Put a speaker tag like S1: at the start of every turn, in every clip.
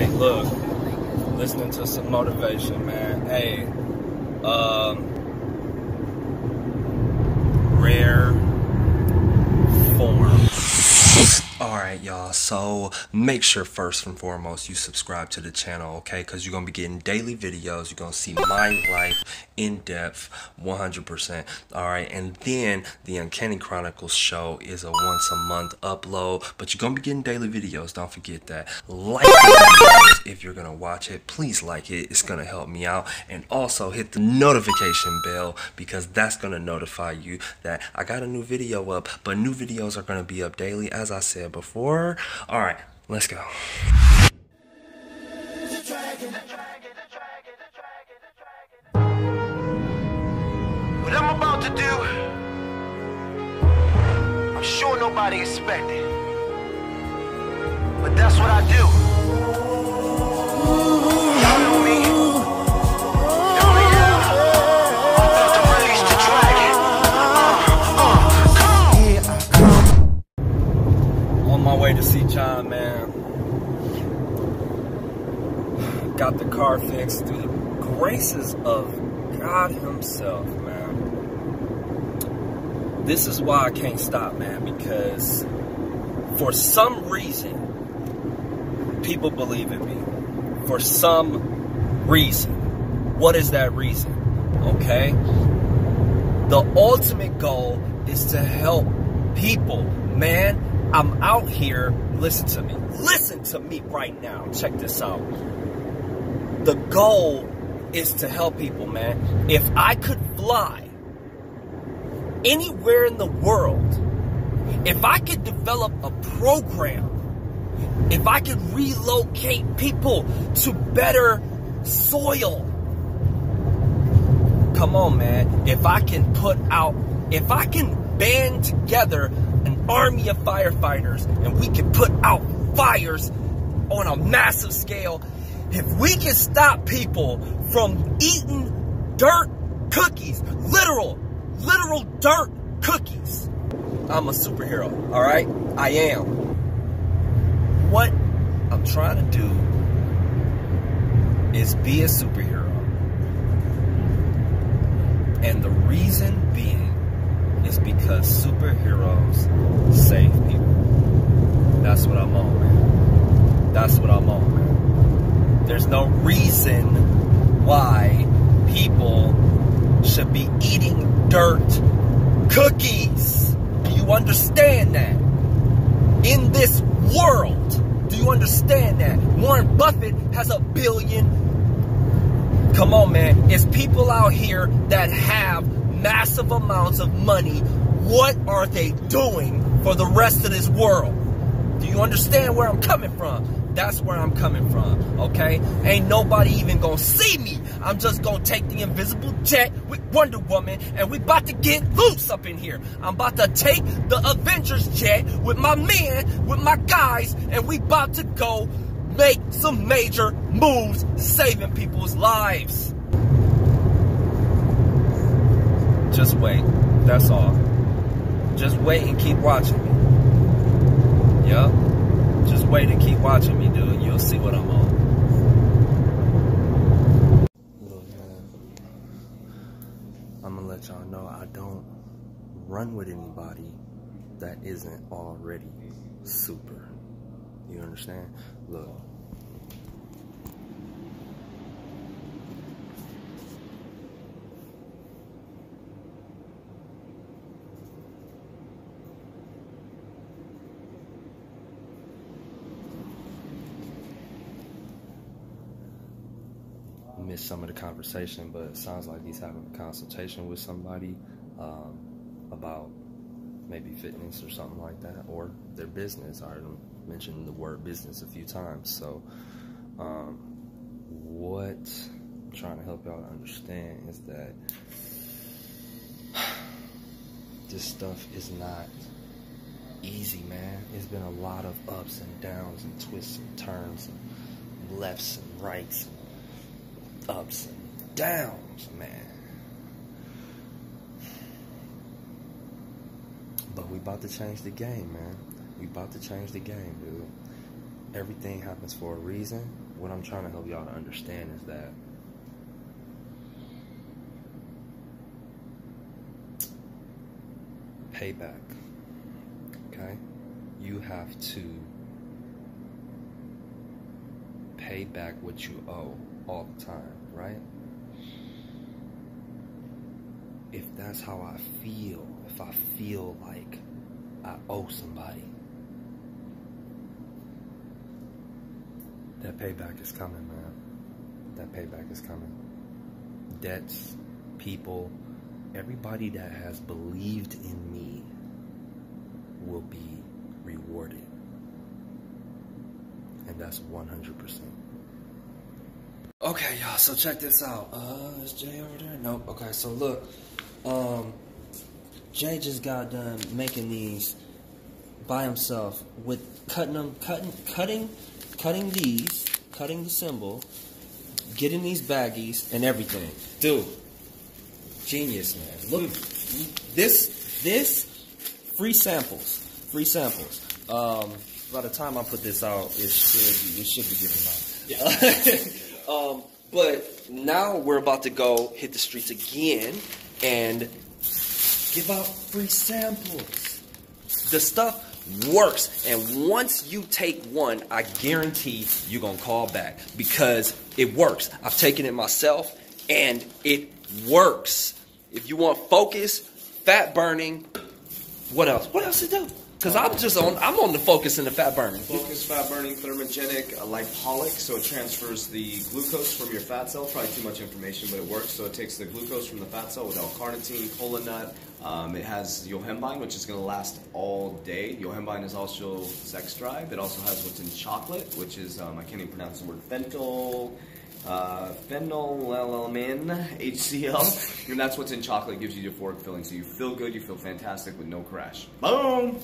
S1: Hey, look, listening to some motivation, man. Hey, rare form.
S2: Alright, y'all, so make sure first and foremost you subscribe to the channel, okay? Because you're going to be getting daily videos. You're going to see my life in depth, 100%. Alright, and then the Uncanny Chronicles show is a once a month upload, but you're going to be getting daily videos. Don't forget that. Like the videos if you're going to watch it. Please like it. It's going to help me out. And also hit the notification bell because that's going to notify you that I got a new video up, but new videos are going to be up daily, as I said before. All right, let's go.
S3: What I'm about to do, I'm sure nobody expected, but that's what I do. Y'all know me. Know me now. I'm about to release the dragon. Come on.
S1: On my way to see John, man. Got the car fixed through the graces of God himself, man. This is why I can't stop, man, because for some reason, people believe in me. For some reason. What is that reason? Okay? The ultimate goal is to help people, man. I'm out here. Listen to me. Listen to me right now. Check this out. The goal is to help people, man. If I could fly anywhere in the world, if I could develop a program, if I could relocate people to better soil, come on, man. If I can band together an army of firefighters and we can put out fires on a massive scale, if we can stop people from eating dirt cookies, literal dirt cookies, I'm a superhero, all right? I am. What I'm trying to do is be a superhero. And the reason being is because superheroes save people. That's what I'm on, man. That's what I'm on, man. There's no reason why people should be eating dirt cookies. Do you understand that? In this world, do you understand that? Warren Buffett has $1 billion. Come on, man. It's people out here that have massive amounts of money. What are they doing for the rest of this world? Do you understand where I'm coming from? That's where I'm coming from, okay? Ain't nobody even gonna see me. I'm just gonna take the invisible jet with Wonder Woman and we about to get loose up in here. I'm about to take the Avengers jet with my men, with my guys, and we about to go make some major moves saving people's lives. Just wait. That's all. Just wait and keep watching me. Yup. Just wait and keep watching me, dude. You'll see what I'm on.
S2: Look, man, I'm gonna let y'all know I don't run with anybody that isn't already super. You understand? Look. Missed some of the conversation, but it sounds like he's having a consultation with somebody about maybe fitness or something like that, or their business. I already mentioned the word business a few times. So what I'm trying to help y'all understand is that this stuff is not easy, man. It's been a lot of ups and downs and twists and turns and lefts and rights, ups and downs, man. But we about to change the game, man. We about to change the game, dude. everything happens for a reason. What I'm trying to help y'all to understand is that payback, okay? You have to pay back what you owe all the time, right? If that's how I feel, if I feel like I owe somebody, that payback is coming, man. That payback is coming. Debts, people, everybody that has believed in me will be rewarded. And that's 100%. Okay, y'all, so check this out. Is Jay over there? Nope. Okay, so look. Jay just got done making these by himself with cutting the symbol, getting these baggies and everything. Dude, genius, man. Look, this free samples. By the time I put this out, it should be given out. But now we're about to go hit the streets again and give out free samples. The stuff works, and once you take one, I guarantee you're gonna call back because it works. I've taken it myself and it works. If you want focus, fat burning, what else? What else to do? Because I'm on the focus and the fat burning.
S4: Focus, fat burning, thermogenic, lipolic, so it transfers the glucose from your fat cell. Probably too much information, but it works. So it takes the glucose from the fat cell with L-carnitine, cola nut. It has yohimbine, which is going to last all day. Yohimbine is also sex drive. It also has what's in chocolate, which is, I can't even pronounce the word, phenylalanine, HCl, and that's what's in chocolate. It gives you euphoric feeling, so you feel good, you feel fantastic with no crash. Boom!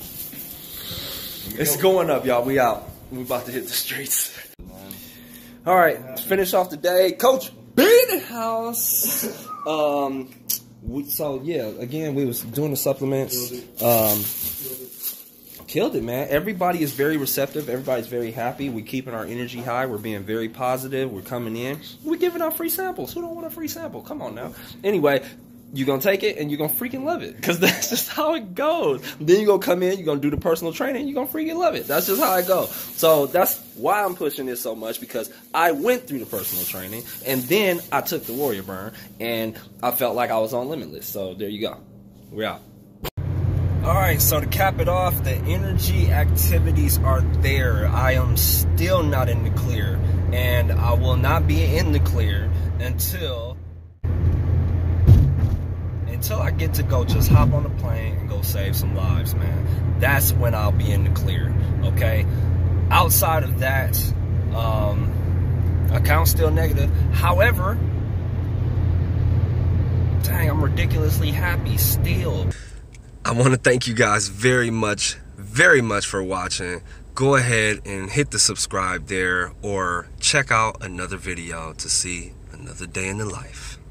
S2: It's going up, y'all. We out. We about to hit the streets. All right, let's finish off the day. Coach B in the house. So yeah, again, we was doing the supplements. Killed it, man. Everybody is very receptive. Everybody's very happy. We're keeping our energy high. We're being very positive. We're coming in. We're giving out free samples. Who don't want a free sample? Come on now. Anyway, you're going to take it and you're going to freaking love it because that's just how it goes. Then you're going to come in, you're going to do the personal training, and you're going to freaking love it. That's just how it goes. So that's why I'm pushing this so much, because I went through the personal training and then I took the Warrior Burn and I felt like I was on Limitless. So there you go. We're out. All right, so to cap it off, the energy activities are there. I am still not in the clear, and I will not be in the clear until I get to go just hop on the plane and go save some lives, man. That's when I'll be in the clear, okay? Outside of that, account's still negative. However, dang, I'm ridiculously happy still. I want to thank you guys very much for watching. Go ahead and hit the subscribe there or check out another video to see another day in the life.